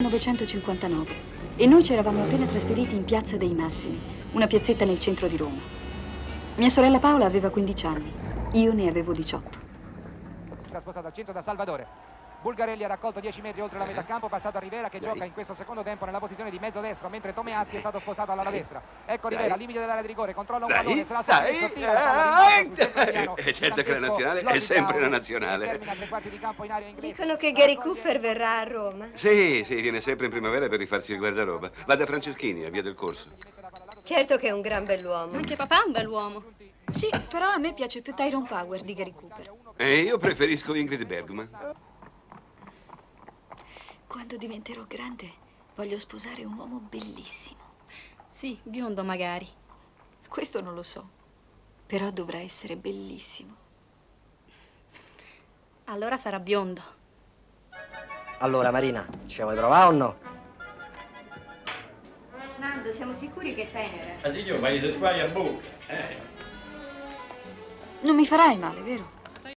1959 e noi ci eravamo appena trasferiti in Piazza dei Massimi, una piazzetta nel centro di Roma. Mia sorella Paola aveva 15 anni, io ne avevo 18. Spostato al centro da Salvadore. Bulgarelli ha raccolto 10 metri oltre la metà campo, passato a Rivera che gioca in questo secondo tempo nella posizione di mezzo destro, mentre Tomeazzi è stato spostato alla destra. Ecco Rivera, al limite dell'area di rigore, controlla un pallone, se la sua certo che la nazionale è sempre la nazionale. Dicono che Gary Cooper verrà a Roma. Sì, viene sempre in primavera per rifarsi il guardaroba. Va da Franceschini, a Via del Corso. Certo che è un gran bell'uomo. Anche papà è un bell'uomo. Sì, però a me piace più Tyrone Power di Gary Cooper. E io preferisco Ingrid Bergman. Quando diventerò grande, voglio sposare un uomo bellissimo. Sì, biondo magari. Questo non lo so, però dovrà essere bellissimo. Allora sarà biondo. Allora, Marina, ci vuoi provare o no? Nando, siamo sicuri che tenera? Ah, signor, ma gli si squaglia a bocca. Non mi farai male, vero?